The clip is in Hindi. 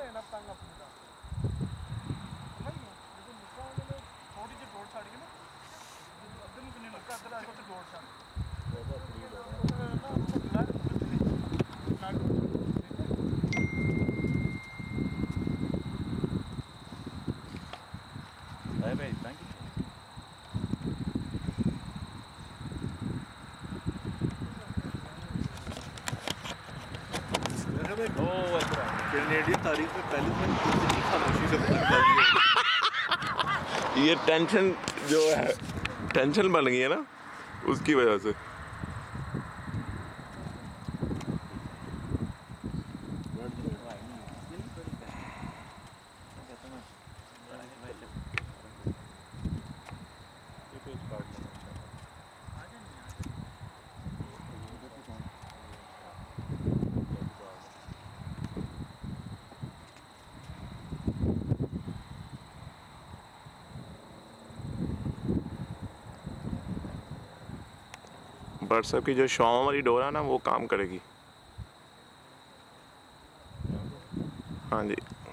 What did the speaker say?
ना तंग अपने का थोड़ी जी डोर छड़ के ना अद्धे में नहीं लगता अद्धे आगे डोर छड़ कैनेडियन तारीख में पहली खामोशी से ये टेंशन जो है टेंशन बन गई है ना उसकी वजह से। व्हाट्सएप की जो शॉ वाली डोर है ना वो काम करेगी। हाँ जी।